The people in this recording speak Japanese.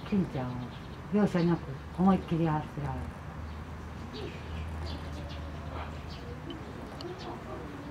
金ちゃんを容赦なく思いっきり走られる。